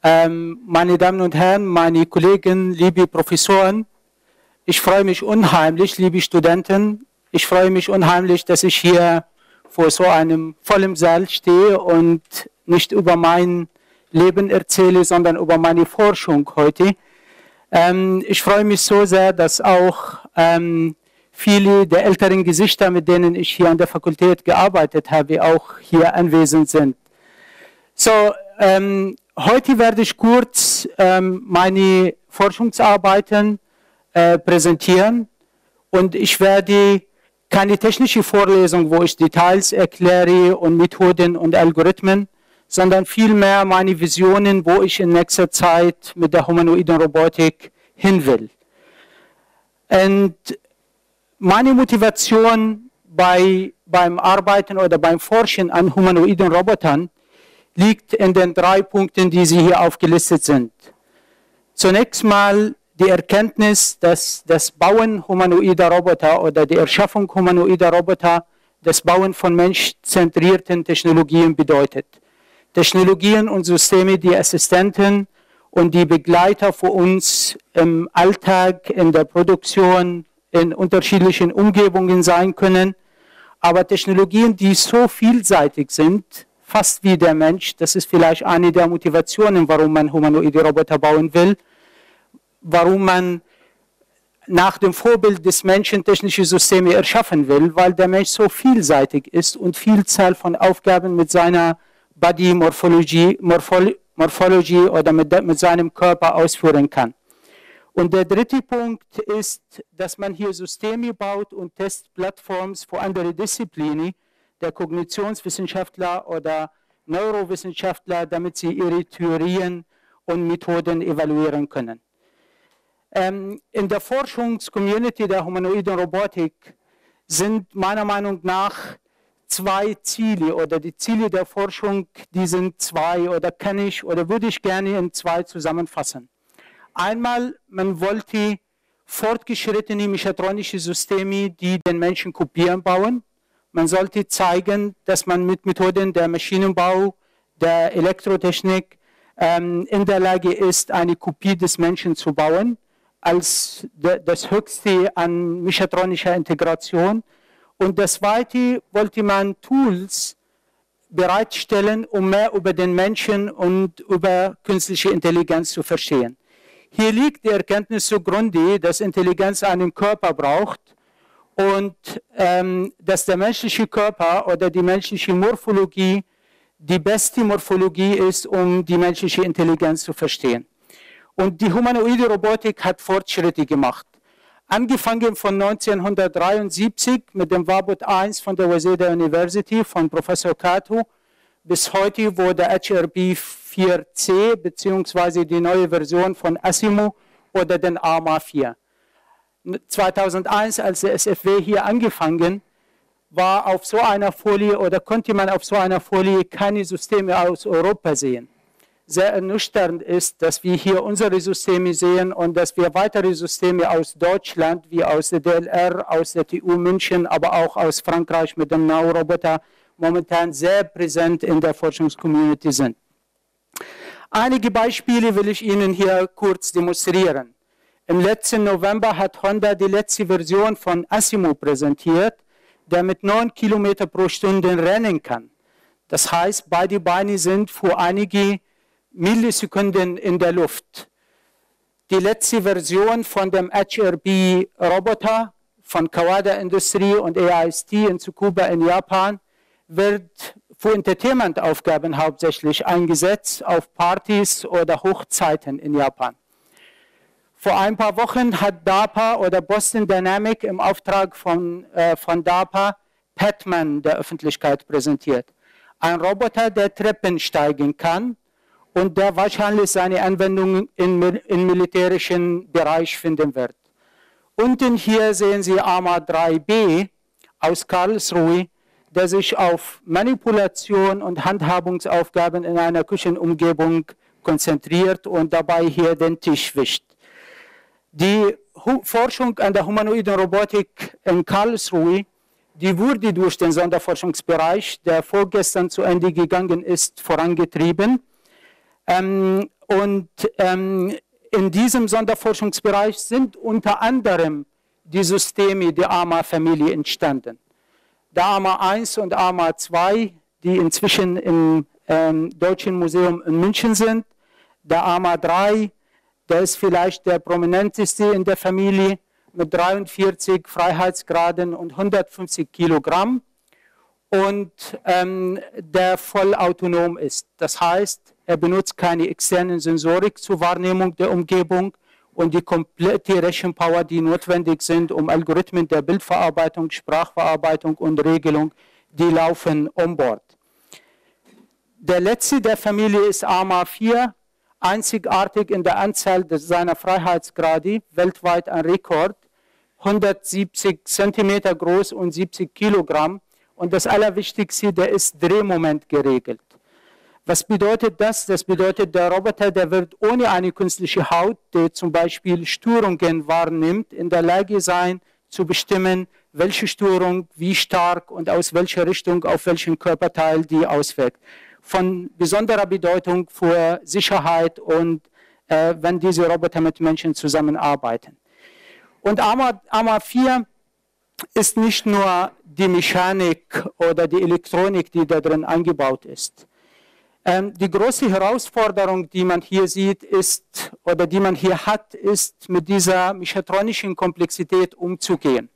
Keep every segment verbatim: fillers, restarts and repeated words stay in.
Ähm, meine Damen und Herren, meine Kollegen, liebe Professoren, ich freue mich unheimlich, liebe Studenten, ich freue mich unheimlich, dass ich hier vor so einem vollen Saal stehe und nicht über mein Leben erzähle, sondern über meine Forschung heute. Ähm, ich freue mich so sehr, dass auch ähm, viele der älteren Gesichter, mit denen ich hier an der Fakultät gearbeitet habe, auch hier anwesend sind. So, ähm, heute werde ich kurz ähm, meine Forschungsarbeiten äh, präsentieren und ich werde keine technische Vorlesung, wo ich Details erkläre und Methoden und Algorithmen, sondern vielmehr meine Visionen, wo ich in nächster Zeit mit der humanoiden Robotik hin will. Und meine Motivation bei, beim Arbeiten oder beim Forschen an humanoiden Robotern liegt in den drei Punkten, die Sie hier aufgelistet sind. Zunächst mal die Erkenntnis, dass das Bauen humanoider Roboter oder die Erschaffung humanoider Roboter das Bauen von menschzentrierten Technologien bedeutet. Technologien und Systeme, die Assistenten und die Begleiter für uns im Alltag, in der Produktion, in unterschiedlichen Umgebungen sein können, aber Technologien, die so vielseitig sind, fast wie der Mensch, das ist vielleicht eine der Motivationen, warum man humanoide Roboter bauen will, warum man nach dem Vorbild des Menschen technische Systeme erschaffen will, weil der Mensch so vielseitig ist und Vielzahl von Aufgaben mit seiner Body Morphology, Morphology, Morphology oder mit, mit seinem Körper ausführen kann. Und der dritte Punkt ist, dass man hier Systeme baut und Testplattforms für andere Disziplinen, der Kognitionswissenschaftler oder Neurowissenschaftler, damit sie ihre Theorien und Methoden evaluieren können. Ähm, in der Forschungscommunity der humanoiden Robotik sind meiner Meinung nach zwei Ziele oder die Ziele der Forschung, die sind zwei oder kann ich oder würde ich gerne in zwei zusammenfassen. Einmal, man wollte fortgeschrittene mechatronische Systeme, die den Menschen kopieren, bauen. Man sollte zeigen, dass man mit Methoden der Maschinenbau, der Elektrotechnik ähm, in der Lage ist, eine Kopie des Menschen zu bauen, als de, das Höchste an mechatronischer Integration. Und das Zweite wollte man Tools bereitstellen, um mehr über den Menschen und über künstliche Intelligenz zu verstehen. Hier liegt die Erkenntnis zugrunde, dass Intelligenz einen Körper braucht und ähm, dass der menschliche Körper oder die menschliche Morphologie die beste Morphologie ist, um die menschliche Intelligenz zu verstehen. Und die humanoide Robotik hat Fortschritte gemacht. Angefangen von neunzehnhundertdreiundsiebzig mit dem Wabot eins von der Waseda University von Professor Kato bis heute, wo der H R B vier C bzw. die neue Version von Asimo oder den ARMA vier. zweitausendeins, als der S F W hier angefangen, war auf so einer Folie oder konnte man auf so einer Folie keine Systeme aus Europa sehen. Sehr ernüchternd ist, dass wir hier unsere Systeme sehen und dass wir weitere Systeme aus Deutschland, wie aus der D L R, aus der T U München, aber auch aus Frankreich mit dem Now-Roboter momentan sehr präsent in der Forschungscommunity sind. Einige Beispiele will ich Ihnen hier kurz demonstrieren. Im letzten November hat Honda die letzte Version von Asimo präsentiert, der mit neun Kilometer pro Stunde rennen kann. Das heißt, beide Beine sind für einige Millisekunden in der Luft. Die letzte Version von dem H R B-Roboter von Kawada Industrie und A I S T in Tsukuba in Japan wird für Entertainment-Aufgaben hauptsächlich eingesetzt, auf Partys oder Hochzeiten in Japan. Vor ein paar Wochen hat DARPA oder Boston Dynamic im Auftrag von, äh, von DARPA Patman der Öffentlichkeit präsentiert. Ein Roboter, der Treppen steigen kann und der wahrscheinlich seine Anwendung im, im militärischen Bereich finden wird. Unten hier sehen Sie ARMA drei B aus Karlsruhe, der sich auf Manipulation und Handhabungsaufgaben in einer Küchenumgebung konzentriert und dabei hier den Tisch wischt. Die Forschung an der humanoiden Robotik in Karlsruhe, die wurde durch den Sonderforschungsbereich, der vorgestern zu Ende gegangen ist, vorangetrieben. Ähm, Und ähm, in diesem Sonderforschungsbereich sind unter anderem die Systeme der A M A-Familie entstanden. Der A M A eins und A M A zwei, die inzwischen im ähm, Deutschen Museum in München sind. Der A M A drei, der ist vielleicht der prominenteste in der Familie mit dreiundvierzig Freiheitsgraden und hundertfünfzig Kilogramm und ähm, der vollautonom ist. Das heißt, er benutzt keine externen Sensorik zur Wahrnehmung der Umgebung und die komplette Rechenpower, die notwendig sind, um Algorithmen der Bildverarbeitung, Sprachverarbeitung und Regelung, die laufen on board. Der letzte der Familie ist A M A vier, einzigartig in der Anzahl seiner Freiheitsgrade, weltweit ein Rekord, hundertsiebzig Zentimeter groß und siebzig Kilogramm. Und das Allerwichtigste, der ist Drehmoment geregelt. Was bedeutet das? Das bedeutet, der Roboter, der wird ohne eine künstliche Haut, der zum Beispiel Störungen wahrnimmt, in der Lage sein, zu bestimmen, welche Störung, wie stark und aus welcher Richtung auf welchen Körperteil die auswirkt. Von besonderer Bedeutung für Sicherheit und äh, wenn diese Roboter mit Menschen zusammenarbeiten. Und A M A vier ist nicht nur die Mechanik oder die Elektronik, die da drin eingebaut ist. Ähm, die große Herausforderung, die man hier sieht, ist, oder die man hier hat, ist, mit dieser mechatronischen Komplexität umzugehen.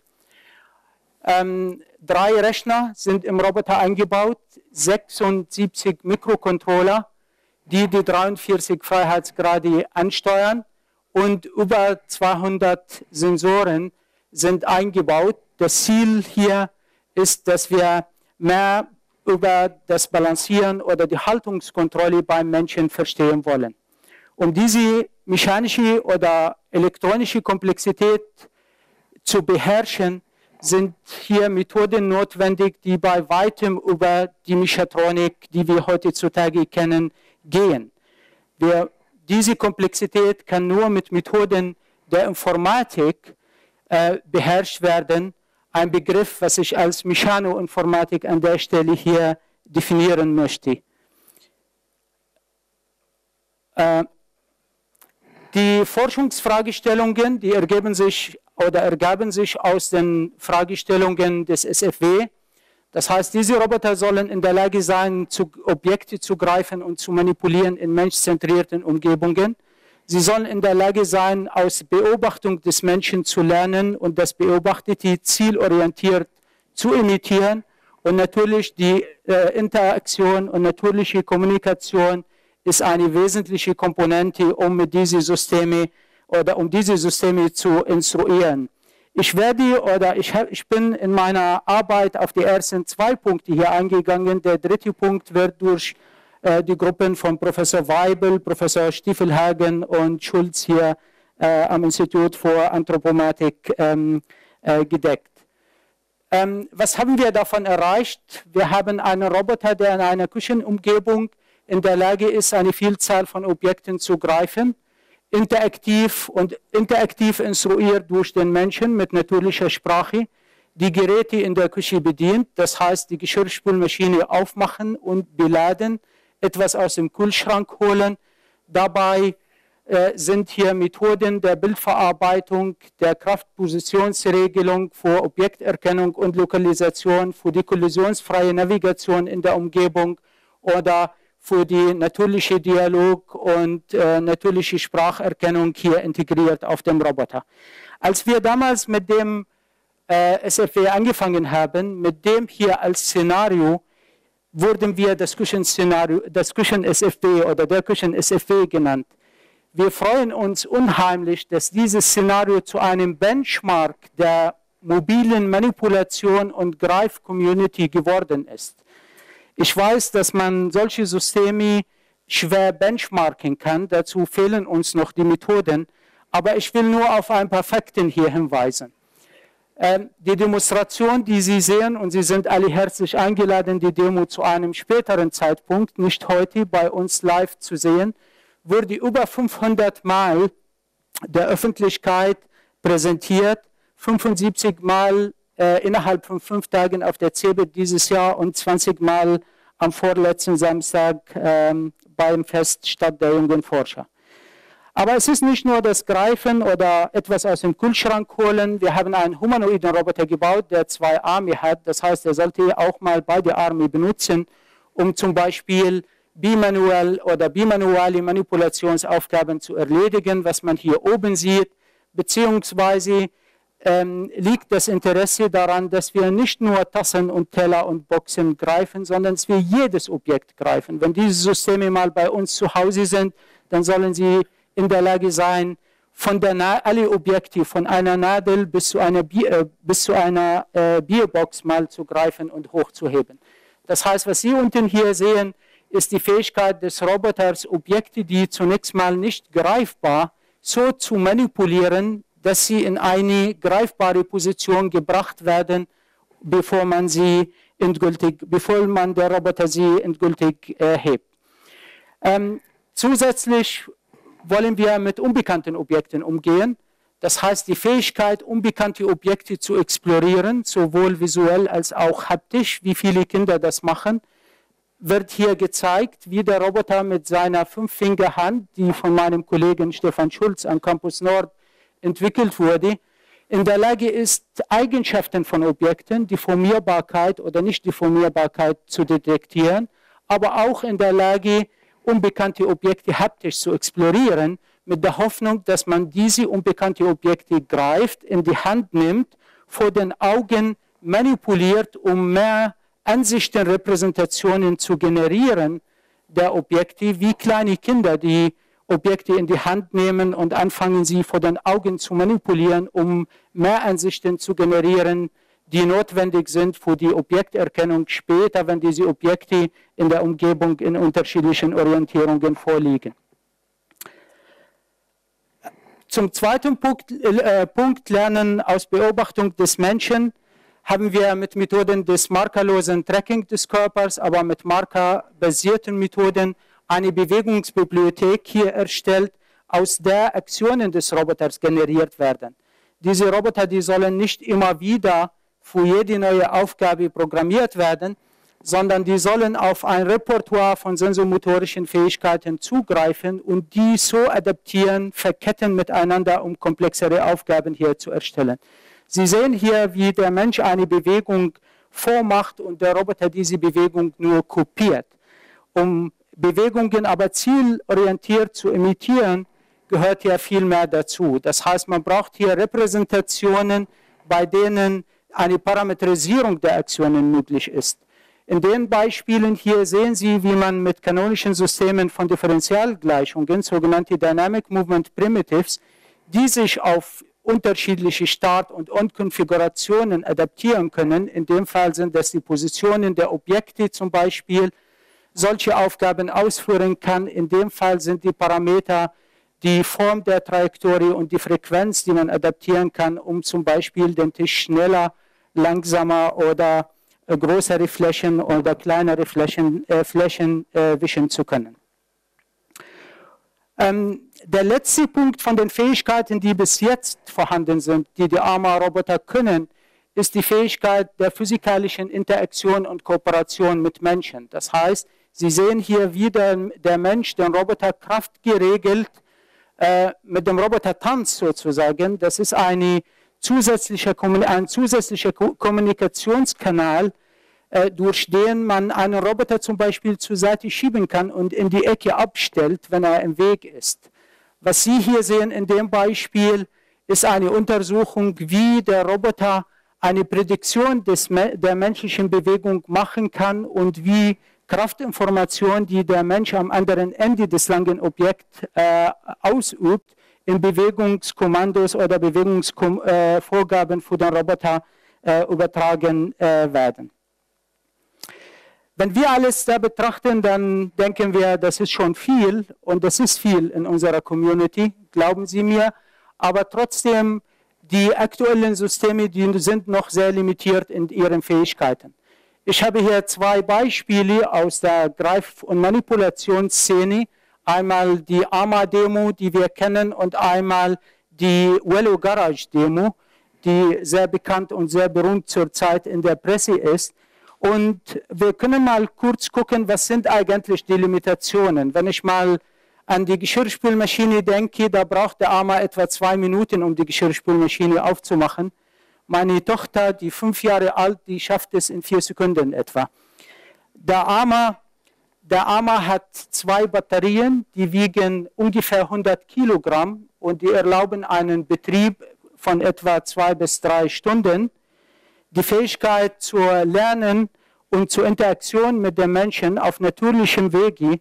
Ähm, drei Rechner sind im Roboter eingebaut, sechsundsiebzig Mikrocontroller, die die dreiundvierzig Freiheitsgrade ansteuern und über zweihundert Sensoren sind eingebaut. Das Ziel hier ist, dass wir mehr über das Balancieren oder die Haltungskontrolle beim Menschen verstehen wollen. Um diese mechanische oder elektronische Komplexität zu beherrschen, sind hier Methoden notwendig, die bei weitem über die Mechatronik, die wir heutzutage kennen, gehen. Wir, diese Komplexität kann nur mit Methoden der Informatik äh, beherrscht werden. Ein Begriff, was ich als Mechanoinformatik an der Stelle hier definieren möchte. Äh, die Forschungsfragestellungen, die ergeben sich oder ergaben sich aus den Fragestellungen des S F W. Das heißt, diese Roboter sollen in der Lage sein, zu Objekte zu greifen und zu manipulieren in menschzentrierten Umgebungen. Sie sollen in der Lage sein, aus Beobachtung des Menschen zu lernen und das Beobachtete zielorientiert zu imitieren. Und natürlich die äh, Interaktion und natürliche Kommunikation ist eine wesentliche Komponente, um mit diesen Systemen oder um diese Systeme zu instruieren. Ich werde oder ich, hab, ich bin in meiner Arbeit auf die ersten zwei Punkte hier eingegangen. Der dritte Punkt wird durch äh, die Gruppen von Professor Weibel, Professor Stiefelhagen und Schulz hier äh, am Institut für Anthropomatik ähm, äh, gedeckt. Ähm, was haben wir davon erreicht? Wir haben einen Roboter, der in einer Küchenumgebung in der Lage ist, eine Vielzahl von Objekten zu greifen, interaktiv und interaktiv instruiert durch den Menschen mit natürlicher Sprache, die Geräte in der Küche bedient, das heißt die Geschirrspülmaschine aufmachen und beladen, etwas aus dem Kühlschrank holen. Dabei äh, sind hier Methoden der Bildverarbeitung, der Kraftpositionsregelung für Objekterkennung und Lokalisation, für die kollisionsfreie Navigation in der Umgebung oder für die natürliche Dialog und äh, natürliche Spracherkennung hier integriert auf dem Roboter. Als wir damals mit dem äh, S F W angefangen haben, mit dem hier als Szenario, wurden wir das Küchenszenario, das Küchen-S F W oder der Küchen-S F W genannt. Wir freuen uns unheimlich, dass dieses Szenario zu einem Benchmark der mobilen Manipulation und Greif-Community geworden ist. Ich weiß, dass man solche Systeme schwer benchmarken kann, dazu fehlen uns noch die Methoden, aber ich will nur auf ein paar Fakten hier hinweisen. Ähm, die Demonstration, die Sie sehen, und Sie sind alle herzlich eingeladen, die Demo zu einem späteren Zeitpunkt, nicht heute, bei uns live zu sehen, wurde über fünfhundert Mal der Öffentlichkeit präsentiert, fünfundsiebzig Mal Äh, innerhalb von fünf Tagen auf der C eBIT dieses Jahr und zwanzig Mal am vorletzten Samstag ähm, beim Fest Stadt der jungen Forscher. Aber es ist nicht nur das Greifen oder etwas aus dem Kühlschrank holen. Wir haben einen humanoiden Roboter gebaut, der zwei Arme hat. Das heißt, er sollte auch mal beide Arme benutzen, um zum Beispiel bimanuell oder bimanuelle Manipulationsaufgaben zu erledigen, was man hier oben sieht. Beziehungsweise ähm, liegt das Interesse daran, dass wir nicht nur Tassen und Teller und Boxen greifen, sondern dass wir jedes Objekt greifen. Wenn diese Systeme mal bei uns zu Hause sind, dann sollen sie in der Lage sein, von der Na alle Objekte, von einer Nadel bis zu einer, Bier, äh, bis zu einer äh, Bierbox mal zu greifen und hochzuheben. Das heißt, was Sie unten hier sehen, ist die Fähigkeit des Roboters, Objekte, die zunächst mal nicht greifbar, so zu manipulieren, dass sie in eine greifbare Position gebracht werden, bevor man sie endgültig, bevor man der Roboter sie endgültig äh, hebt. Ähm, zusätzlich wollen wir mit unbekannten Objekten umgehen. Das heißt, die Fähigkeit, unbekannte Objekte zu explorieren, sowohl visuell als auch haptisch, wie viele Kinder das machen, wird hier gezeigt, wie der Roboter mit seiner Fünffingerhand, die von meinem Kollegen Stefan Schulz am Campus Nord entwickelt wurde, in der Lage ist, Eigenschaften von Objekten, Deformierbarkeit oder Nicht-Deformierbarkeit zu detektieren, aber auch in der Lage, unbekannte Objekte haptisch zu explorieren, mit der Hoffnung, dass man diese unbekannten Objekte greift, in die Hand nimmt, vor den Augen manipuliert, um mehr Ansichten, Repräsentationen zu generieren der Objekte, wie kleine Kinder, die Objekte in die Hand nehmen und anfangen, sie vor den Augen zu manipulieren, um mehr Ansichten zu generieren, die notwendig sind für die Objekterkennung später, wenn diese Objekte in der Umgebung in unterschiedlichen Orientierungen vorliegen. Zum zweiten Punkt, äh, Punkt Lernen aus Beobachtung des Menschen, haben wir mit Methoden des markerlosen Tracking des Körpers, aber mit markerbasierten Methoden eine Bewegungsbibliothek hier erstellt, aus der Aktionen des Roboters generiert werden. Diese Roboter, die sollen nicht immer wieder für jede neue Aufgabe programmiert werden, sondern die sollen auf ein Repertoire von sensomotorischen Fähigkeiten zugreifen und die so adaptieren, verketten miteinander, um komplexere Aufgaben hier zu erstellen. Sie sehen hier, wie der Mensch eine Bewegung vormacht und der Roboter diese Bewegung nur kopiert. Um Bewegungen aber zielorientiert zu imitieren, gehört ja viel mehr dazu. Das heißt, man braucht hier Repräsentationen, bei denen eine Parametrisierung der Aktionen möglich ist. In den Beispielen hier sehen Sie, wie man mit kanonischen Systemen von Differentialgleichungen, sogenannte Dynamic Movement Primitives, die sich auf unterschiedliche Start- und Endkonfigurationen adaptieren können. In dem Fall sind das die Positionen der Objekte zum Beispiel, solche Aufgaben ausführen kann. In dem Fall sind die Parameter die Form der Trajektorie und die Frequenz, die man adaptieren kann, um zum Beispiel den Tisch schneller, langsamer oder äh, größere Flächen oder kleinere Flächen, äh, Flächen äh, wischen zu können. Ähm, der letzte Punkt von den Fähigkeiten, die bis jetzt vorhanden sind, die die ARMA-Roboter können, ist die Fähigkeit der physikalischen Interaktion und Kooperation mit Menschen. Das heißt, Sie sehen hier, wie der, der Mensch den Roboter kraftgeregelt äh, mit dem Roboter tanzt sozusagen. Das ist eine zusätzliche, ein zusätzlicher Kommunikationskanal, äh, durch den man einen Roboter zum Beispiel zur Seite schieben kann und in die Ecke abstellt, wenn er im Weg ist. Was Sie hier sehen in dem Beispiel, ist eine Untersuchung, wie der Roboter eine Prädiktion des, der menschlichen Bewegung machen kann und wie Kraftinformation, die der Mensch am anderen Ende des langen Objekts äh, ausübt, in Bewegungskommandos oder Bewegungsvorgaben äh, für den Roboter äh, übertragen äh, werden. Wenn wir alles da betrachten, dann denken wir, das ist schon viel und das ist viel in unserer Community, glauben Sie mir, aber trotzdem, die aktuellen Systeme, die sind noch sehr limitiert in ihren Fähigkeiten. Ich habe hier zwei Beispiele aus der Greif- und Manipulationsszene. Einmal die ARMA-Demo, die wir kennen, und einmal die Wello Garage-Demo, die sehr bekannt und sehr berühmt zurzeit in der Presse ist. Und wir können mal kurz gucken, was sind eigentlich die Limitationen. Wenn ich mal an die Geschirrspülmaschine denke, da braucht der Armer etwa zwei Minuten, um die Geschirrspülmaschine aufzumachen. Meine Tochter, die fünf Jahre alt, die schafft es in vier Sekunden etwa. Der Armer, der Armer hat zwei Batterien, die wiegen ungefähr hundert Kilogramm und die erlauben einen Betrieb von etwa zwei bis drei Stunden. Die Fähigkeit zu lernen und zur Interaktion mit den Menschen auf natürlichem Wege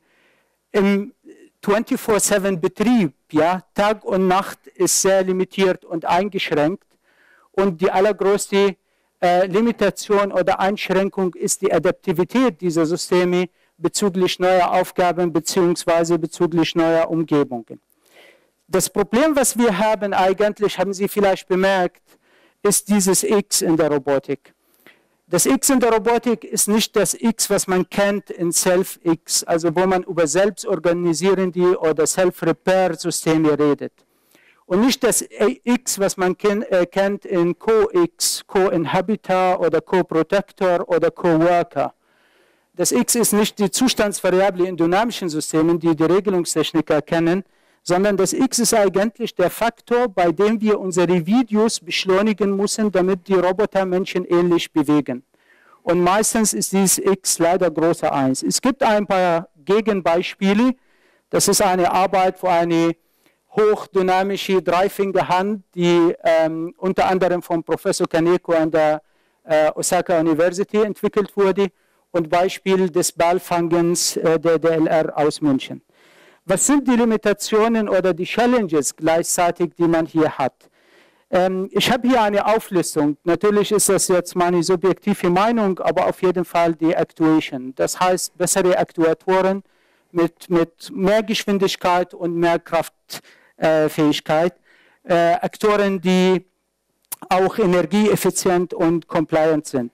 im vierundzwanzig sieben Betrieb, ja, Tag und Nacht, ist sehr limitiert und eingeschränkt. Und die allergrößte äh, Limitation oder Einschränkung ist die Adaptivität dieser Systeme bezüglich neuer Aufgaben bzw. bezüglich neuer Umgebungen. Das Problem, was wir haben, eigentlich, haben Sie vielleicht bemerkt, ist dieses X in der Robotik. Das X in der Robotik ist nicht das X, was man kennt in Self-X, also wo man über selbstorganisierende oder Self-Repair-Systeme redet. Und nicht das X, was man ken äh, kennt in Co-X, Co-Inhabitor oder Co-Protector oder Co-Worker. Das X ist nicht die Zustandsvariable in dynamischen Systemen, die die Regelungstechniker kennen, sondern das X ist eigentlich der Faktor, bei dem wir unsere Videos beschleunigen müssen, damit die Roboter Menschen ähnlich bewegen. Und meistens ist dieses X leider größer eins. Es gibt ein paar Gegenbeispiele. Das ist eine Arbeit, wo eine hochdynamische Dreifingerhand, die ähm, unter anderem von Professor Kaneko an der äh, Osaka University entwickelt wurde, und Beispiel des Ballfangens äh, der D L R aus München. Was sind die Limitationen oder die Challenges gleichzeitig, die man hier hat? Ähm, ich habe hier eine Auflistung. Natürlich ist das jetzt meine subjektive Meinung, aber auf jeden Fall die Actuation. Das heißt, bessere Aktuatoren mit, mit mehr Geschwindigkeit und mehr Kraftfähigkeit. Äh, äh, Aktoren, die auch energieeffizient und compliant sind.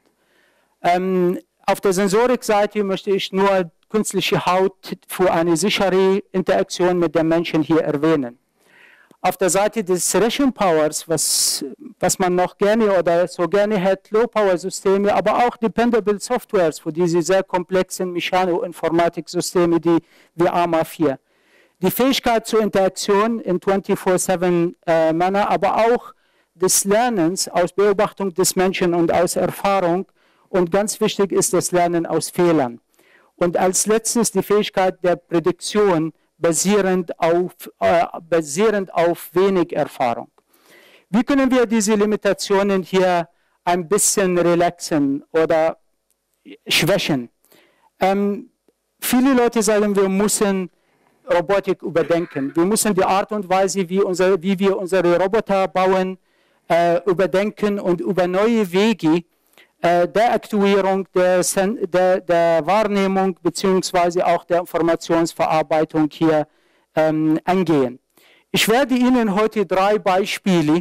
Ähm, auf der Sensorikseite möchte ich nur künstliche Haut für eine sichere Interaktion mit den Menschen hier erwähnen. Auf der Seite des Rechenpowers, was, was man noch gerne oder so gerne hat, Low-Power-Systeme, aber auch Dependable Softwares für diese sehr komplexen Mechano-Informatik-Systeme, die wie A M A vier. Die Fähigkeit zur Interaktion in vierundzwanzig sieben äh, Manner, aber auch des Lernens aus Beobachtung des Menschen und aus Erfahrung. Und ganz wichtig ist das Lernen aus Fehlern. Und als letztes die Fähigkeit der Prädiktion basierend auf, äh, basierend auf wenig Erfahrung. Wie können wir diese Limitationen hier ein bisschen relaxen oder schwächen? Ähm, viele Leute sagen, wir müssen Robotik überdenken. Wir müssen die Art und Weise, wie, unser, wie wir unsere Roboter bauen, äh, überdenken und über neue Wege der Aktuierung, der, der, der Wahrnehmung bzw. auch der Informationsverarbeitung hier ähm, angehen. Ich werde Ihnen heute drei Beispiele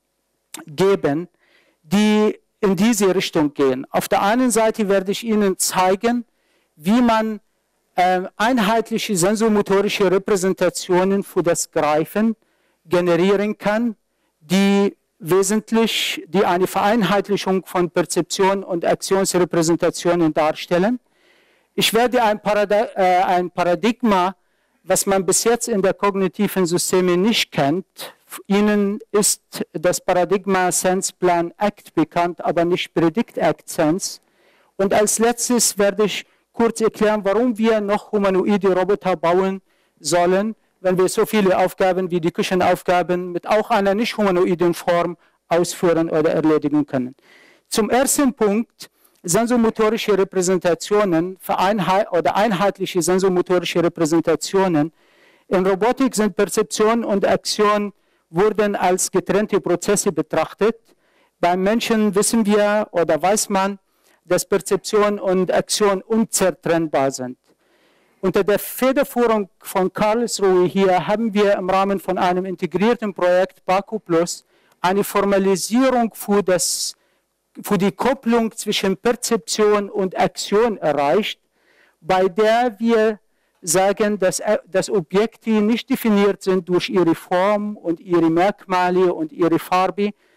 geben, die in diese Richtung gehen. Auf der einen Seite werde ich Ihnen zeigen, wie man äh, einheitliche sensomotorische Repräsentationen für das Greifen generieren kann, die wesentlich, die eine Vereinheitlichung von Perzeption und Aktionsrepräsentationen darstellen. Ich werde ein, Parad äh, ein Paradigma, was man bis jetzt in der kognitiven Systeme nicht kennt. Ihnen ist das Paradigma Sense Plan Act bekannt, aber nicht Predict Act Sense. Und als letztes werde ich kurz erklären, warum wir noch humanoide Roboter bauen sollen, wenn wir so viele Aufgaben wie die Küchenaufgaben mit auch einer nicht humanoiden Form ausführen oder erledigen können. Zum ersten Punkt, sensomotorische Repräsentationen oder einheitliche sensomotorische Repräsentationen. In Robotik sind Perzeption und Aktion wurden als getrennte Prozesse betrachtet. Beim Menschen wissen wir oder weiß man, dass Perzeption und Aktion unzertrennbar sind. Unter der Federführung von Karlsruhe hier haben wir im Rahmen von einem integrierten Projekt Baku Plus eine Formalisierung für, das, für die Kopplung zwischen Perzeption und Aktion erreicht, bei der wir sagen, dass, dass Objekte nicht definiert sind durch ihre Form und ihre Merkmale und ihre Farbe,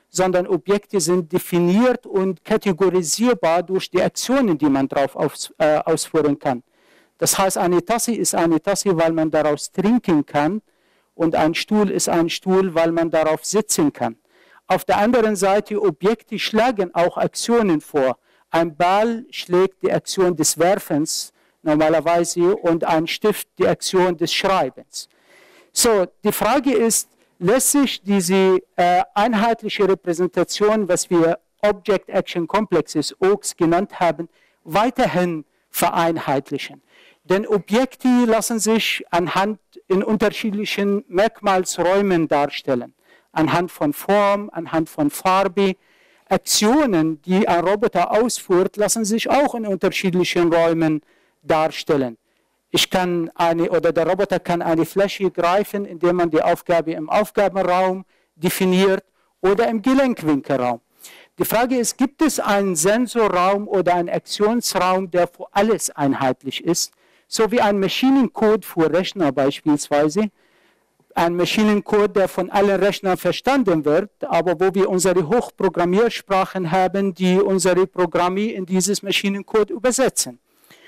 sondern Objekte sind definiert und kategorisierbar durch die Aktionen, die man darauf aus, äh, ausführen kann. Das heißt, eine Tasse ist eine Tasse, weil man daraus trinken kann, und ein Stuhl ist ein Stuhl, weil man darauf sitzen kann. Auf der anderen Seite, Objekte schlagen auch Aktionen vor. Ein Ball schlägt die Aktion des Werfens normalerweise und ein Stift die Aktion des Schreibens. So, die Frage ist, lässt sich diese äh, einheitliche Repräsentation, was wir Object Action Complexes, O A Cs genannt haben, weiterhin vereinheitlichen? Denn Objekte lassen sich anhand in unterschiedlichen Merkmalsräumen darstellen. Anhand von Form, anhand von Farbe. Aktionen, die ein Roboter ausführt, lassen sich auch in unterschiedlichen Räumen darstellen. Ich kann eine, oder der Roboter kann eine Fläche greifen, indem man die Aufgabe im Aufgabenraum definiert oder im Gelenkwinkelraum. Die Frage ist, gibt es einen Sensorraum oder einen Aktionsraum, der für alles einheitlich ist? So wie ein Maschinencode für Rechner beispielsweise. Ein Maschinencode, der von allen Rechnern verstanden wird, aber wo wir unsere Hochprogrammiersprachen haben, die unsere Programme in dieses Maschinencode übersetzen.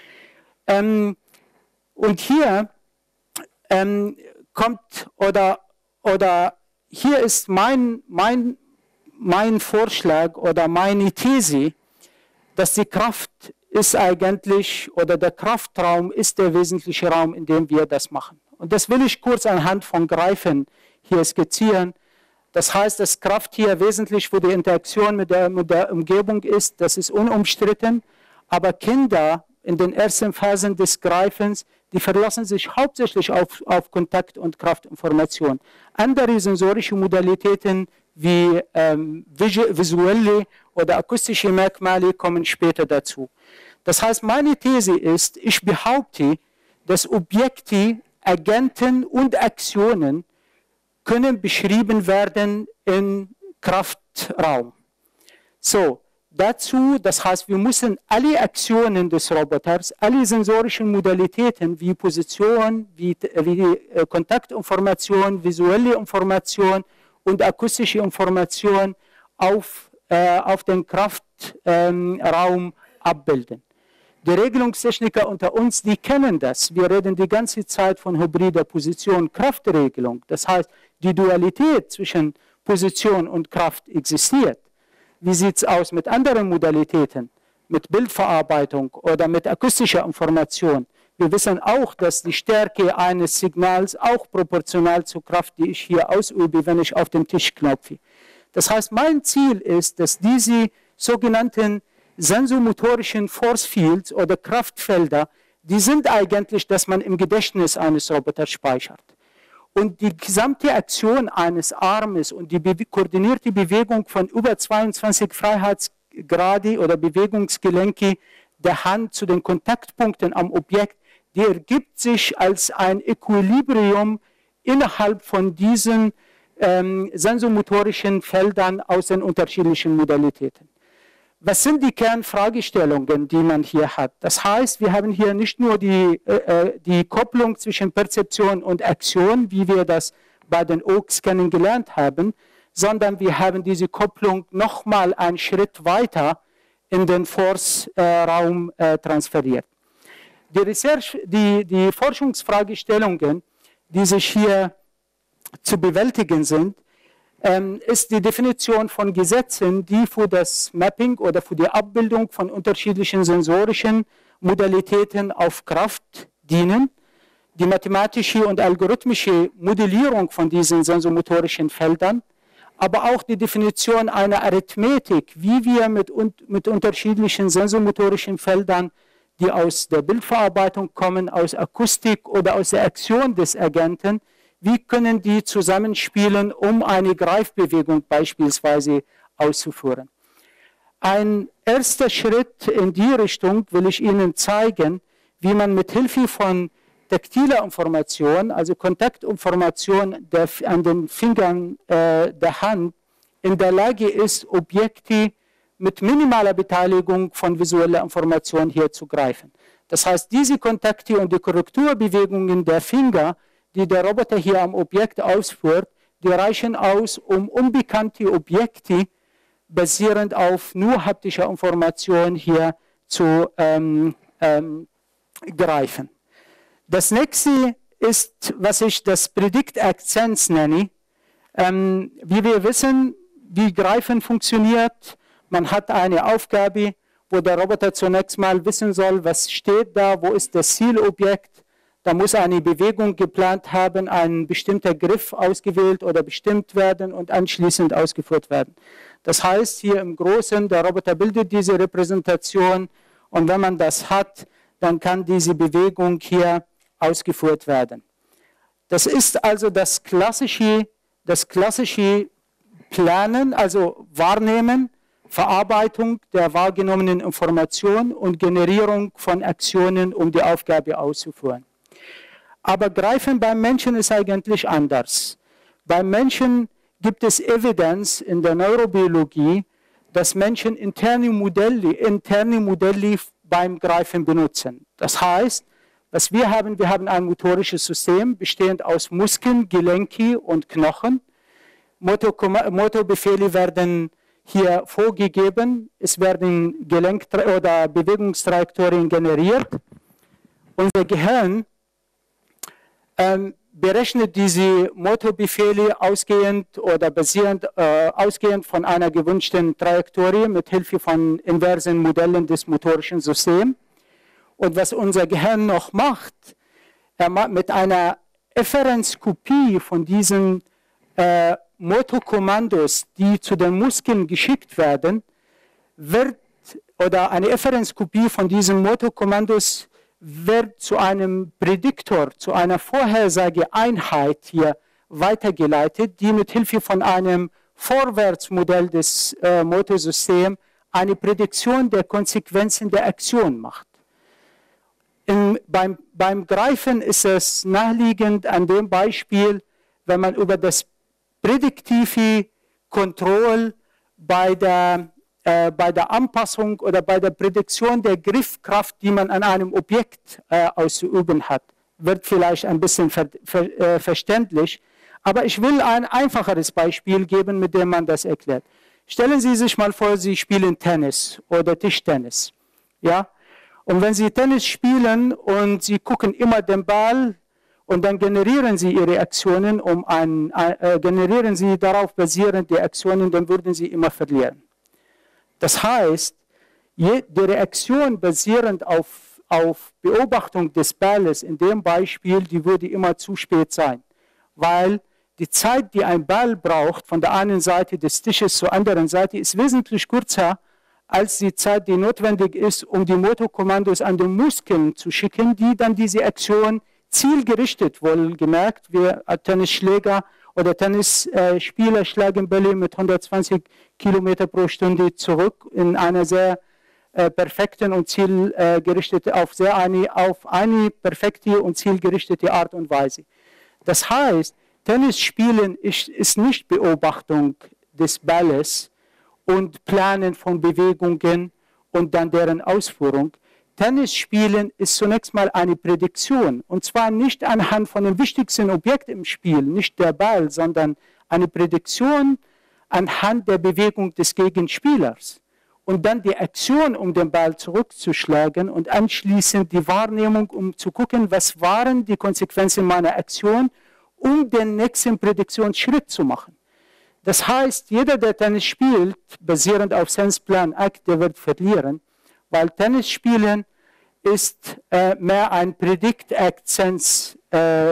Ähm, und hier ähm, kommt, oder, oder hier ist mein, mein, mein Vorschlag oder meine These, dass die Kraft ist eigentlich, oder der Kraftraum ist der wesentliche Raum, in dem wir das machen. Und das will ich kurz anhand von Greifen hier skizzieren. Das heißt, dass Kraft hier wesentlich für die Interaktion mit der, mit der Umgebung ist, das ist unumstritten. Aber Kinder in den ersten Phasen des Greifens, die verlassen sich hauptsächlich auf, auf Kontakt- und Kraftinformation. Andere sensorische Modalitäten wie ähm, visuelle oder akustische Merkmale kommen später dazu. Das heißt, meine These ist, ich behaupte, dass Objekte, Agenten und Aktionen können beschrieben werden im Kraftraum. So, dazu, das heißt, wir müssen alle Aktionen des Roboters, alle sensorischen Modalitäten wie Position, wie, wie Kontaktinformation, visuelle Information und akustische Information auf, äh, auf den Kraftraum ähm, abbilden. Die Regelungstechniker unter uns, die kennen das. Wir reden die ganze Zeit von hybrider Position-Kraftregelung. Das heißt, die Dualität zwischen Position und Kraft existiert. Wie sieht es aus mit anderen Modalitäten, mit Bildverarbeitung oder mit akustischer Information? Wir wissen auch, dass die Stärke eines Signals auch proportional zur Kraft, die ich hier ausübe, wenn ich auf den Tisch klopfe. Das heißt, mein Ziel ist, dass diese sogenannten sensomotorischen Force Fields oder Kraftfelder, die sind eigentlich, dass man im Gedächtnis eines Roboters speichert. Und die gesamte Aktion eines Armes und die be koordinierte Bewegung von über zweiundzwanzig Freiheitsgrade oder Bewegungsgelenke der Hand zu den Kontaktpunkten am Objekt, die ergibt sich als ein Equilibrium innerhalb von diesen ähm, sensomotorischen Feldern aus den unterschiedlichen Modalitäten. Was sind die Kernfragestellungen, die man hier hat? Das heißt, wir haben hier nicht nur die, äh, die Kopplung zwischen Perzeption und Aktion, wie wir das bei den O A Cs kennengelernt haben, sondern wir haben diese Kopplung nochmal einen Schritt weiter in den Force-Raum äh, transferiert. Die, Research, die, die Forschungsfragestellungen, die sich hier zu bewältigen sind, ist die Definition von Gesetzen, die für das Mapping oder für die Abbildung von unterschiedlichen sensorischen Modalitäten auf Kraft dienen, die mathematische und algorithmische Modellierung von diesen sensomotorischen Feldern, aber auch die Definition einer Arithmetik, wie wir mit, mit unterschiedlichen sensomotorischen Feldern, die aus der Bildverarbeitung kommen, aus Akustik oder aus der Aktion des Agenten, wie können die zusammenspielen, um eine Greifbewegung beispielsweise auszuführen. Ein erster Schritt in die Richtung will ich Ihnen zeigen, wie man mit Hilfe von taktiler Information, also Kontaktinformation der, an den Fingern äh, der Hand, in der Lage ist, Objekte mit minimaler Beteiligung von visueller Information hier zu greifen. Das heißt, diese Kontakte und die Korrekturbewegungen der Finger, die der Roboter hier am Objekt ausführt, die reichen aus, um unbekannte Objekte basierend auf nur haptischer Information hier zu ähm, ähm, greifen. Das nächste ist, was ich das Predict Accents nenne. Ähm, wie wir wissen, wie Greifen funktioniert, man hat eine Aufgabe, wo der Roboter zunächst mal wissen soll, was steht da, wo ist das Zielobjekt. Da muss eine Bewegung geplant haben, ein bestimmter Griff ausgewählt oder bestimmt werden und anschließend ausgeführt werden. Das heißt, hier im Großen, der Roboter bildet diese Repräsentation und wenn man das hat, dann kann diese Bewegung hier ausgeführt werden. Das ist also das klassische, das klassische Planen, also Wahrnehmen, Verarbeitung der wahrgenommenen Information und Generierung von Aktionen, um die Aufgabe auszuführen. Aber Greifen beim Menschen ist eigentlich anders. Beim Menschen gibt es Evidenz in der Neurobiologie, dass Menschen interne Modelle, interne Modelle beim Greifen benutzen. Das heißt, was wir haben, wir haben ein motorisches System, bestehend aus Muskeln, Gelenke und Knochen. Motorbefehle werden hier vorgegeben, es werden Gelenk- oder Bewegungstrajektorien generiert. Unser Gehirn ähm, berechnet diese Motorbefehle ausgehend oder basierend äh, ausgehend von einer gewünschten Trajektorie mit Hilfe von inversen Modellen des motorischen Systems. Und was unser Gehirn noch macht, er macht mit einer Efferenzkopie von diesen äh, Motokommandos, die zu den Muskeln geschickt werden, wird, oder eine Efferenzkopie von diesen Motokommandos wird zu einem Prädiktor, zu einer Vorhersageeinheit hier weitergeleitet, die mit Hilfe von einem Vorwärtsmodell des äh, Motorsystems eine Prädiktion der Konsequenzen der Aktion macht. In, beim, beim Greifen ist es naheliegend an dem Beispiel, wenn man über das prädiktive Kontroll bei der, äh, bei der Anpassung oder bei der Prädiktion der Griffkraft, die man an einem Objekt äh, auszuüben hat, wird vielleicht ein bisschen ver, ver, äh, verständlich. Aber ich will ein einfacheres Beispiel geben, mit dem man das erklärt. Stellen Sie sich mal vor, Sie spielen Tennis oder Tischtennis. Ja? Und wenn Sie Tennis spielen und Sie gucken immer den Ball, und dann generieren Sie Ihre Aktionen, um ein, äh, generieren Sie darauf basierend die Aktionen, dann würden Sie immer verlieren. Das heißt, je, die Reaktion basierend auf, auf Beobachtung des Balles in dem Beispiel, die würde immer zu spät sein, weil die Zeit, die ein Ball braucht, von der einen Seite des Tisches zur anderen Seite, ist wesentlich kürzer als die Zeit, die notwendig ist, um die Motokommandos an den Muskeln zu schicken, die dann diese Aktion zielgerichtet, wohlgemerkt, wir Tennisschläger oder Tennisspieler schlagen Bälle mit hundertzwanzig Kilometer pro Stunde zurück in einer sehr äh, perfekten und zielgerichteten, auf sehr eine, auf eine perfekte und zielgerichtete Art und Weise. Das heißt, Tennisspielen ist, ist nicht Beobachtung des Balles und Planen von Bewegungen und dann deren Ausführung. Tennisspielen ist zunächst mal eine Prädiktion, und zwar nicht anhand von dem wichtigsten Objekt im Spiel, nicht der Ball, sondern eine Prädiktion anhand der Bewegung des Gegenspielers. Und dann die Aktion, um den Ball zurückzuschlagen und anschließend die Wahrnehmung, um zu gucken, was waren die Konsequenzen meiner Aktion, um den nächsten Prädiktionsschritt zu machen. Das heißt, jeder, der Tennis spielt, basierend auf Sense-Plan Act, der wird verlieren, weil Tennisspielen ist äh, mehr ein Predict-Act-Sense-Prinzip.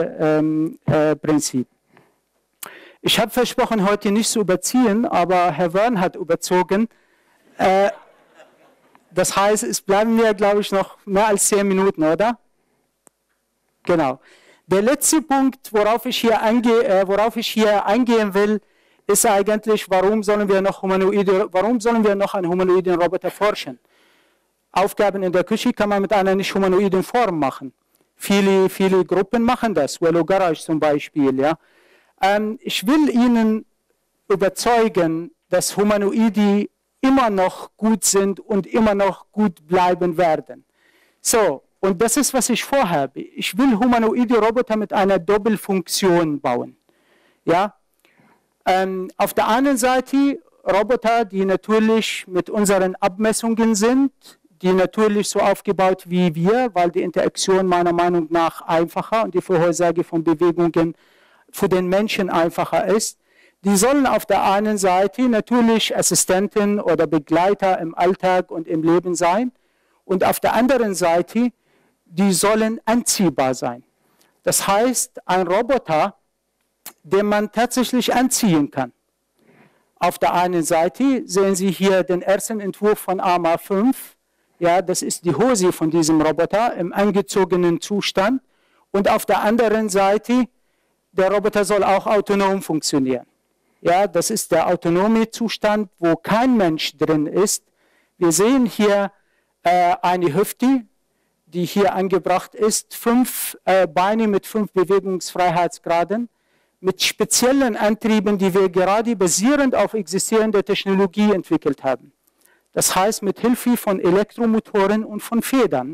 Äh, äh, ich habe versprochen, heute nicht zu überziehen, aber Herr Wern hat überzogen. Äh, das heißt, es bleiben mir, glaube ich, noch mehr als zehn Minuten, oder? Genau. Der letzte Punkt, worauf ich hier, einge äh, worauf ich hier eingehen will, ist eigentlich, warum sollen wir noch humanoide, warum sollen wir noch einen humanoiden Roboter forschen? Aufgaben in der Küche kann man mit einer nicht humanoiden Form machen. Viele, viele Gruppen machen das, Wello Garage zum Beispiel. Ja. Ähm, ich will Ihnen überzeugen, dass Humanoide immer noch gut sind und immer noch gut bleiben werden. So, und das ist, was ich vorhabe. Ich will humanoide Roboter mit einer Doppelfunktion bauen. Ja. Ähm, auf der einen Seite Roboter, die natürlich mit unseren Abmessungen sind, die natürlich so aufgebaut wie wir, weil die Interaktion meiner Meinung nach einfacher und die Vorhersage von Bewegungen für den Menschen einfacher ist. Die sollen auf der einen Seite natürlich Assistenten oder Begleiter im Alltag und im Leben sein und auf der anderen Seite, die sollen anziehbar sein. Das heißt, ein Roboter, den man tatsächlich anziehen kann. Auf der einen Seite sehen Sie hier den ersten Entwurf von Arma fünf. Ja, das ist die Hose von diesem Roboter im angezogenen Zustand. Und auf der anderen Seite, der Roboter soll auch autonom funktionieren. Ja, das ist der autonome Zustand, wo kein Mensch drin ist. Wir sehen hier äh, eine Hüfte, die hier angebracht ist, fünf äh, Beine mit fünf Bewegungsfreiheitsgraden, mit speziellen Antrieben, die wir gerade basierend auf existierender Technologie entwickelt haben. Das heißt, mit Hilfe von Elektromotoren und von Federn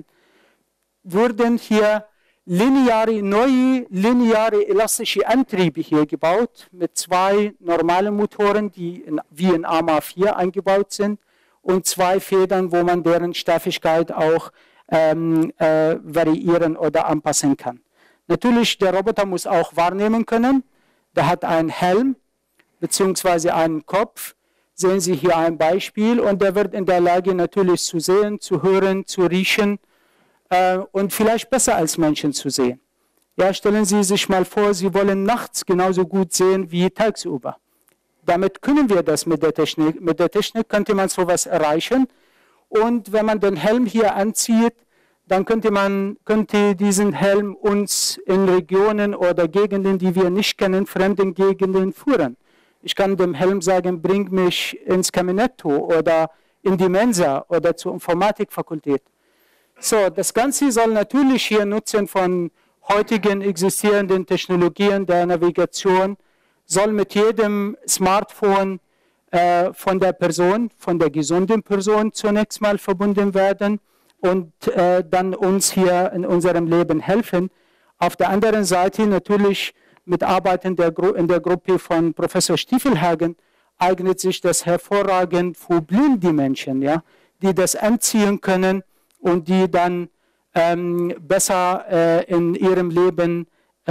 wurden hier lineare, neue lineare elastische Antriebe hier gebaut, mit zwei normalen Motoren, die in, wie in Arma vier eingebaut sind, und zwei Federn, wo man deren Steifigkeit auch ähm, äh, variieren oder anpassen kann. Natürlich, der Roboter muss auch wahrnehmen können. Der hat einen Helm bzw. einen Kopf. Sehen Sie hier ein Beispiel und der wird in der Lage natürlich zu sehen, zu hören, zu riechen äh, und vielleicht besser als Menschen zu sehen. Ja, stellen Sie sich mal vor, Sie wollen nachts genauso gut sehen wie tagsüber. Damit können wir das mit der Technik. Mit der Technik könnte man sowas erreichen und wenn man den Helm hier anzieht, dann könnte man könnte diesen Helm uns in Regionen oder Gegenden, die wir nicht kennen, fremden Gegenden führen. Ich kann dem Helm sagen, bring mich ins Kabinetto oder in die Mensa oder zur Informatikfakultät. So, das Ganze soll natürlich hier nutzen von heutigen existierenden Technologien der Navigation, soll mit jedem Smartphone äh, von der Person, von der gesunden Person zunächst mal verbunden werden und äh, dann uns hier in unserem Leben helfen. Auf der anderen Seite natürlich mit Arbeiten der in der Gruppe von Professor Stiefelhagen eignet sich das hervorragend für blinde Menschen, ja, die das anziehen können und die dann ähm, besser äh, in ihrem Leben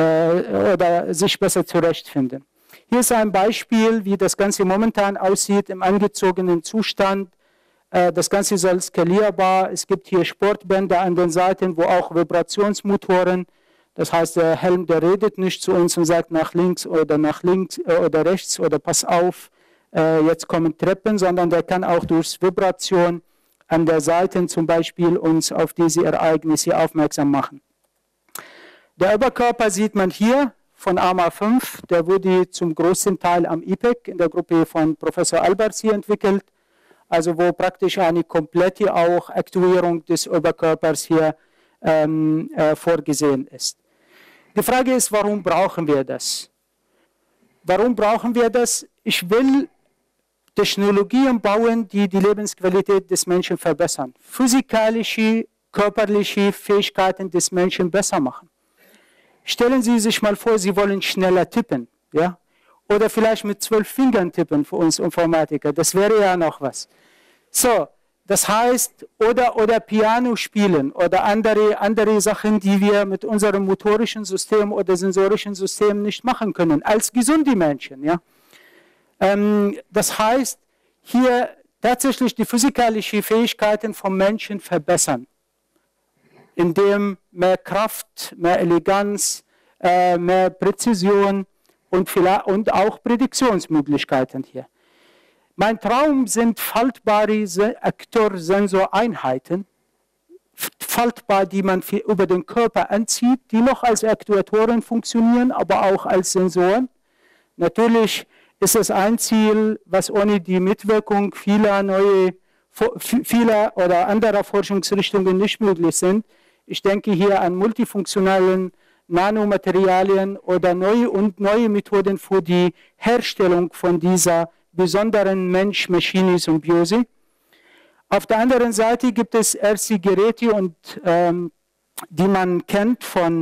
äh, oder sich besser zurechtfinden. Hier ist ein Beispiel, wie das Ganze momentan aussieht im angezogenen Zustand. Äh, das Ganze soll skalierbar. Es gibt hier Sportbänder an den Seiten, wo auch Vibrationsmotoren. Das heißt, der Helm, der redet nicht zu uns und sagt nach links oder nach links oder rechts oder pass auf, äh, jetzt kommen Treppen, sondern der kann auch durch Vibration an der Seite zum Beispiel uns auf diese Ereignisse aufmerksam machen. Der Oberkörper sieht man hier von Arma fünf, der wurde zum größten Teil am I P E C in der Gruppe von Professor Alberts hier entwickelt, also wo praktisch eine komplette auch Aktuierung des Oberkörpers hier ähm, äh, vorgesehen ist. Die Frage ist, warum brauchen wir das? Warum brauchen wir das? Ich will Technologien bauen, die die Lebensqualität des Menschen verbessern. Physikalische, körperliche Fähigkeiten des Menschen besser machen. Stellen Sie sich mal vor, Sie wollen schneller tippen. Ja? Oder vielleicht mit zwölf Fingern tippen für uns Informatiker. Das wäre ja noch was. So. Das heißt, oder, oder Piano spielen oder andere, andere Sachen, die wir mit unserem motorischen System oder sensorischen System nicht machen können, als gesunde Menschen. Ja? Ähm, das heißt, hier tatsächlich die physikalischen Fähigkeiten vom Menschen verbessern, indem mehr Kraft, mehr Eleganz, äh, mehr Präzision und, vielleicht, und auch Prädiktionsmöglichkeiten hier. Mein Traum sind faltbare Aktorsensoreinheiten, faltbar, die man über den Körper anzieht, die noch als Aktuatoren funktionieren, aber auch als Sensoren. Natürlich ist es ein Ziel, was ohne die Mitwirkung vieler neue, vieler oder anderer Forschungsrichtungen nicht möglich sind. Ich denke hier an multifunktionalen Nanomaterialien oder neue und neue Methoden für die Herstellung von dieser besonderen Mensch-Maschine-Symbiose. Auf der anderen Seite gibt es erste Geräte, und, ähm, die man kennt von,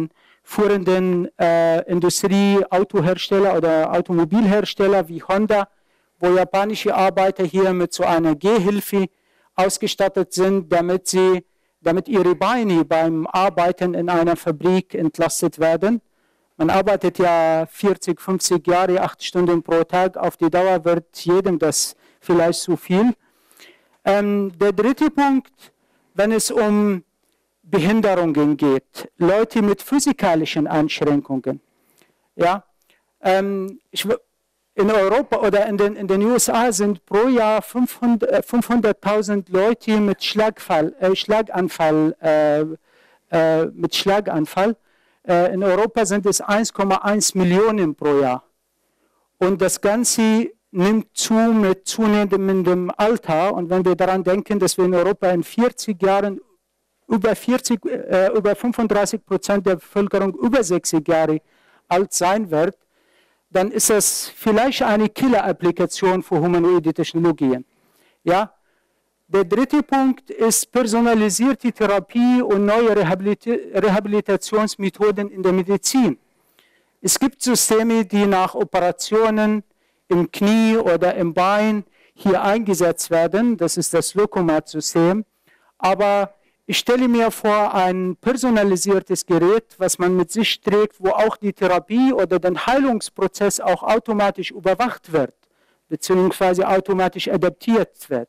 führenden äh, Industrie-Autohersteller oder Automobilhersteller wie Honda, wo japanische Arbeiter hier mit so einer Gehhilfe ausgestattet sind, damit, sie, damit ihre Beine beim Arbeiten in einer Fabrik entlastet werden. Man arbeitet ja vierzig, fünfzig Jahre, acht Stunden pro Tag. Auf die Dauer wird jedem das vielleicht zu viel. Ähm, der dritte Punkt, wenn es um Behinderungen geht, Leute mit physikalischen Einschränkungen. Ja, ähm, ich, in Europa oder in den, in den U S A sind pro Jahr fünfhunderttausend Leute mit Schlagfall, äh, Schlaganfall, äh, äh, mit Schlaganfall. Äh, in Europa sind es eins Komma eins Millionen pro Jahr. Und das Ganze nimmt zu mit zunehmendem Alter. Und wenn wir daran denken, dass wir in Europa in vierzig Jahren über, vierzig, äh, über fünfunddreißig Prozent der Bevölkerung über sechzig Jahre alt sein wird, dann ist es vielleicht eine Killer-Applikation für humanoide Technologien. Ja? Der dritte Punkt ist personalisierte Therapie und neue Rehabilit- Rehabilitationsmethoden in der Medizin. Es gibt Systeme, die nach Operationen im Knie oder im Bein hier eingesetzt werden. Das ist das Lokomat-System. Aber ich stelle mir vor, ein personalisiertes Gerät, was man mit sich trägt, wo auch die Therapie oder der Heilungsprozess auch automatisch überwacht wird, beziehungsweise automatisch adaptiert wird.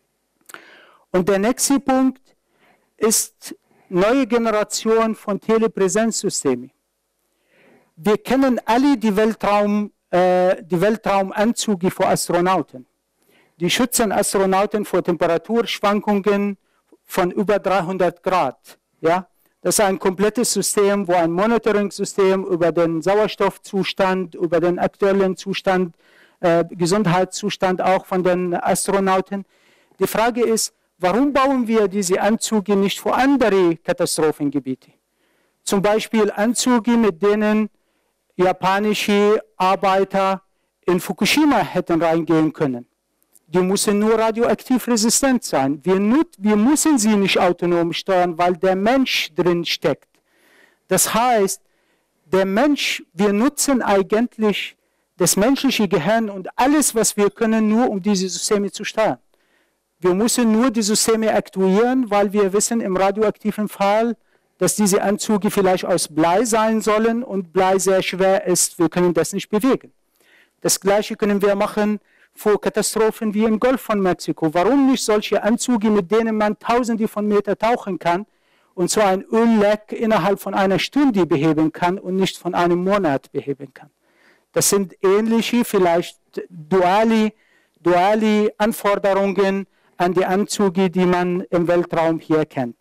Und der nächste Punkt ist neue Generation von Telepräsenzsystemen. Wir kennen alle die, Weltraum, äh, die Weltraumanzüge für Astronauten. Die schützen Astronauten vor Temperaturschwankungen von über dreihundert Grad. Ja? Das ist ein komplettes System, wo ein Monitoring-System über den Sauerstoffzustand, über den aktuellen Zustand, äh, Gesundheitszustand auch von den Astronauten. Die Frage ist, warum bauen wir diese Anzüge nicht für andere Katastrophengebiete? Zum Beispiel Anzüge, mit denen japanische Arbeiter in Fukushima hätten reingehen können. Die müssen nur radioaktiv resistent sein. Wir, wir müssen sie nicht autonom steuern, weil der Mensch drin steckt. Das heißt, der Mensch, wir nutzen eigentlich das menschliche Gehirn und alles, was wir können, nur um diese Systeme zu steuern. Wir müssen nur die Systeme aktivieren, weil wir wissen im radioaktiven Fall, dass diese Anzüge vielleicht aus Blei sein sollen und Blei sehr schwer ist. Wir können das nicht bewegen. Das Gleiche können wir machen vor Katastrophen wie im Golf von Mexiko. Warum nicht solche Anzüge, mit denen man tausende von Metern tauchen kann und so ein Ölleck innerhalb von einer Stunde beheben kann und nicht von einem Monat beheben kann? Das sind ähnliche, vielleicht duale, duale Anforderungen an die Anzüge, die man im Weltraum hier kennt.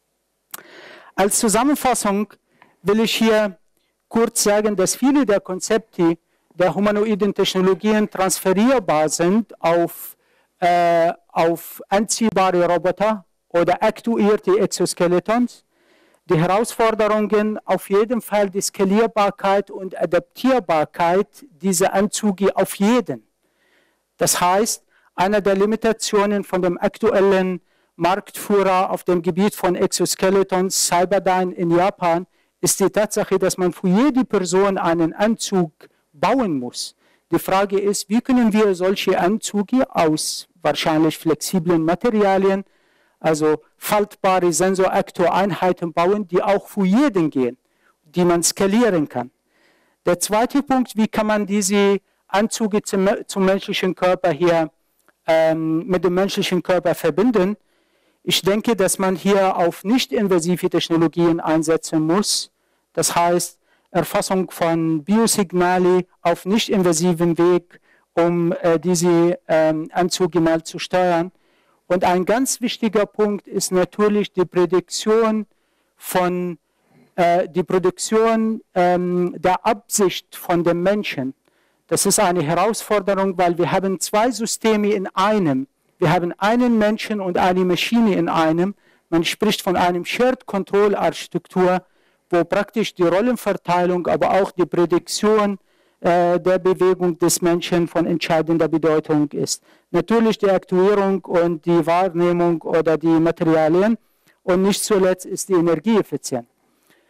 Als Zusammenfassung will ich hier kurz sagen, dass viele der Konzepte der humanoiden Technologien transferierbar sind auf, äh, auf anziehbare Roboter oder aktuierte Exoskeletons. Die Herausforderungen auf jeden Fall die Skalierbarkeit und Adaptierbarkeit dieser Anzüge auf jeden. Das heißt, eine der Limitationen von dem aktuellen Marktführer auf dem Gebiet von Exoskeletons, Cyberdyne in Japan, ist die Tatsache, dass man für jede Person einen Anzug bauen muss. Die Frage ist, wie können wir solche Anzüge aus wahrscheinlich flexiblen Materialien, also faltbare Sensoraktoreinheiten bauen, die auch für jeden gehen, die man skalieren kann. Der zweite Punkt, wie kann man diese Anzüge zum, zum menschlichen Körper hier ähm, mit dem menschlichen Körper verbinden? Ich denke, dass man hier auf nicht-invasive Technologien einsetzen muss. Das heißt, Erfassung von Biosignale auf nicht-invasiven Weg, um äh, diese ähm, Anzüge mal zu steuern. Und ein ganz wichtiger Punkt ist natürlich die Prädiktion von äh, die Produktion ähm, der Absicht von dem Menschen. Das ist eine Herausforderung, weil wir haben zwei Systeme in einem. Wir haben einen Menschen und eine Maschine in einem. Man spricht von einem Shared Control Architektur, wo praktisch die Rollenverteilung, aber auch die Prädiktion äh, der Bewegung des Menschen von entscheidender Bedeutung ist. Natürlich die Aktuierung und die Wahrnehmung oder die Materialien und nicht zuletzt ist die Energieeffizienz.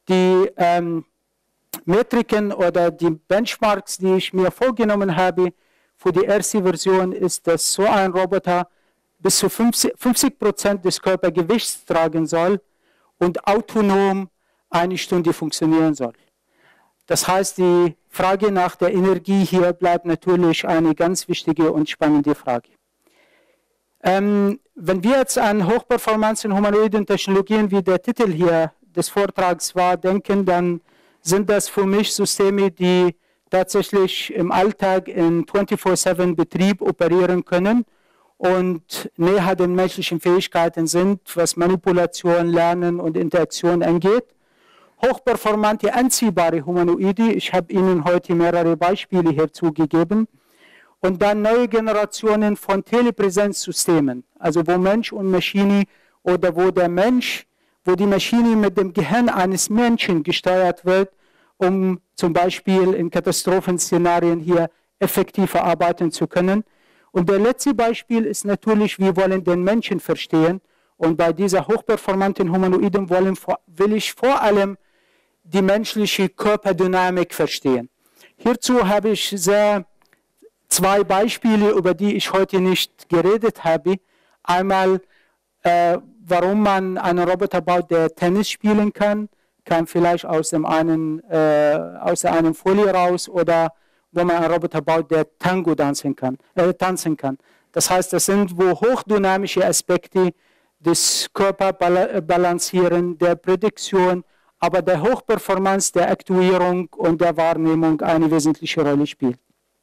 die ähm, Metriken oder die Benchmarks, die ich mir vorgenommen habe für die erste Version, ist, dass so ein Roboter bis zu fünfzig Prozent des Körpergewichts tragen soll und autonom eine Stunde funktionieren soll. Das heißt, die Frage nach der Energie hier bleibt natürlich eine ganz wichtige und spannende Frage. Ähm, wenn wir jetzt an Hochperformance in humanoiden Technologien, wie der Titel hier des Vortrags war, denken, dann sind das für mich Systeme, die tatsächlich im Alltag in vierundzwanzig sieben Betrieb operieren können und näher den menschlichen Fähigkeiten sind, was Manipulation, Lernen und Interaktion angeht. Hochperformante, anziehbare Humanoide, ich habe Ihnen heute mehrere Beispiele hierzu gegeben. Und dann neue Generationen von Telepräsenzsystemen, also wo Mensch und Maschine oder wo der Mensch, wo die Maschine mit dem Gehirn eines Menschen gesteuert wird, um zum Beispiel in Katastrophenszenarien hier effektiver arbeiten zu können. Und der letzte Beispiel ist natürlich, wir wollen den Menschen verstehen. Und bei dieser hochperformanten Humanoiden wollen, will ich vor allem die menschliche Körperdynamik verstehen. Hierzu habe ich sehr zwei Beispiele, über die ich heute nicht geredet habe. Einmal, äh, warum man einen Roboter baut, der Tennis spielen kann, kann vielleicht aus dem einen, äh, aus der einen Folie raus, oder wo man einen Roboter baut, der Tango tanzen kann. Äh, tanzen kann. Das heißt, das sind wo hochdynamische Aspekte des Körperbalancieren, der Prädiktion, aber der Hochperformance, der Aktuierung und der Wahrnehmung eine wesentliche Rolle spielt.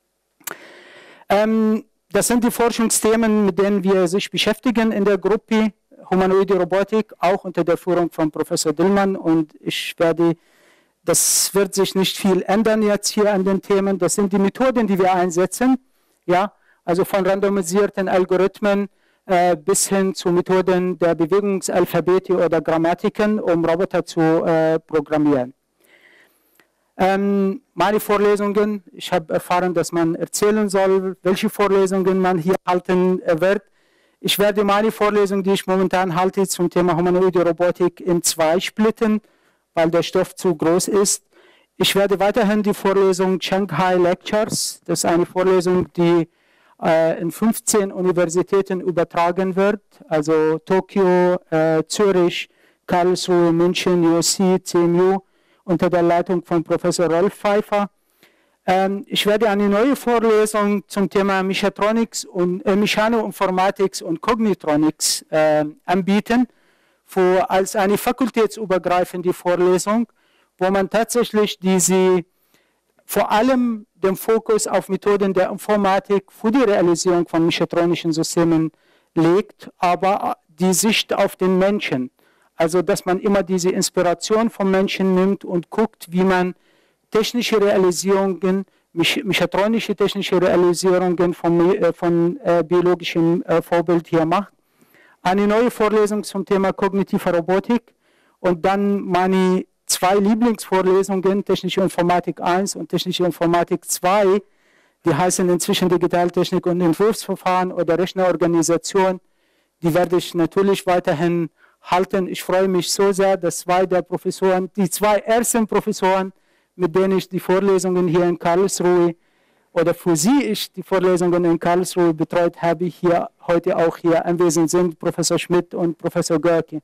Ähm, das sind die Forschungsthemen, mit denen wir sich beschäftigen in der Gruppe Humanoide Robotik, auch unter der Führung von Professor Dillmann. Und ich werde, das wird sich nicht viel ändern jetzt hier an den Themen. Das sind die Methoden, die wir einsetzen, ja, also von randomisierten Algorithmen äh, bis hin zu Methoden der Bewegungsalphabete oder Grammatiken, um Roboter zu äh, programmieren. Ähm, meine Vorlesungen, ich habe erfahren, dass man erzählen soll, welche Vorlesungen man hier halten wird. Ich werde meine Vorlesung, die ich momentan halte, zum Thema Humanoide Robotik in zwei splitten, weil der Stoff zu groß ist. Ich werde weiterhin die Vorlesung Shanghai Lectures, das ist eine Vorlesung, die äh, in fünfzehn Universitäten übertragen wird, also Tokio, äh, Zürich, Karlsruhe, München, U S C, C M U, unter der Leitung von Professor Rolf Pfeiffer. Ähm, ich werde eine neue Vorlesung zum Thema Mechatronics und äh, Mechanoinformatics und Cognitronics äh, anbieten, für, als eine fakultätsübergreifende Vorlesung, wo man tatsächlich diese, vor allem den Fokus auf Methoden der Informatik für die Realisierung von mechatronischen Systemen legt, aber die Sicht auf den Menschen. Also, dass man immer diese Inspiration vom Menschen nimmt und guckt, wie man technische Realisierungen, mechatronische technische Realisierungen von, äh, von äh, biologischem äh, Vorbild hier macht. Eine neue Vorlesung zum Thema kognitive Robotik und dann meine zwei Lieblingsvorlesungen, Technische Informatik eins und Technische Informatik zwei, die heißen inzwischen Digitaltechnik und Entwurfsverfahren oder Rechnerorganisation. Die werde ich natürlich weiterhin halten. Ich freue mich so sehr, dass zwei der Professoren, die zwei ersten Professoren, mit denen ich die Vorlesungen hier in Karlsruhe oder für sie ich die Vorlesungen in Karlsruhe betreut habe, hier heute auch hier anwesend sind, Professor Schmidt und Professor Görke.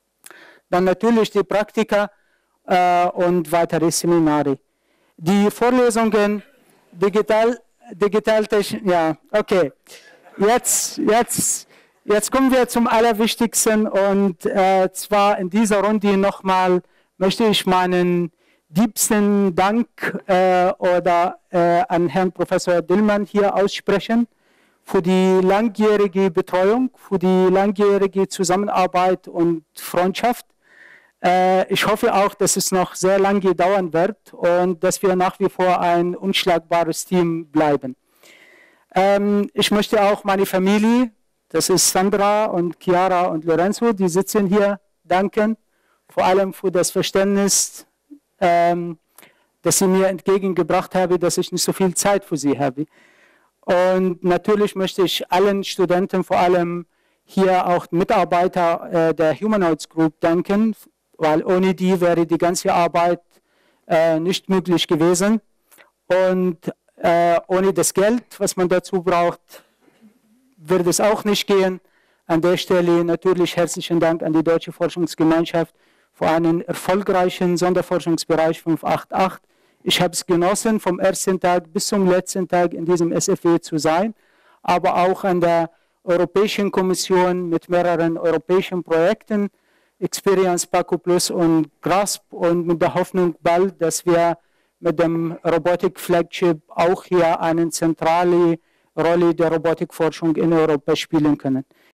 Dann natürlich die Praktika äh, und weitere Seminare. Die Vorlesungen Digital, Digitaltechnik, ja, okay. Jetzt, jetzt, jetzt kommen wir zum Allerwichtigsten und äh, zwar in dieser Runde nochmal möchte ich meinen liebsten Dank äh, oder, äh, an Herrn Professor Dillmann hier aussprechen für die langjährige Betreuung, für die langjährige Zusammenarbeit und Freundschaft. Äh, ich hoffe auch, dass es noch sehr lange dauern wird und dass wir nach wie vor ein unschlagbares Team bleiben. Ähm, ich möchte auch meine Familie, das ist Sandra und Chiara und Lorenzo, die sitzen hier, danken, vor allem für das Verständnis, Ähm, dass sie mir entgegengebracht habe, dass ich nicht so viel Zeit für sie habe. Und natürlich möchte ich allen Studenten, vor allem hier auch Mitarbeiter äh, der Humanoids Group danken weil ohne die wäre die ganze Arbeit äh, nicht möglich gewesen. Und äh, ohne das Geld, was man dazu braucht, wird es auch nicht gehen. An der Stelle natürlich herzlichen Dank an die Deutsche Forschungsgemeinschaft für einen erfolgreichen Sonderforschungsbereich fünf acht acht. Ich habe es genossen, vom ersten Tag bis zum letzten Tag in diesem S F W zu sein, aber auch an der Europäischen Kommission mit mehreren europäischen Projekten, Experience, Paco Plus und Grasp, und mit der Hoffnung bald, dass wir mit dem Robotic Flagship auch hier eine zentrale Rolle der Robotikforschung in Europa spielen können.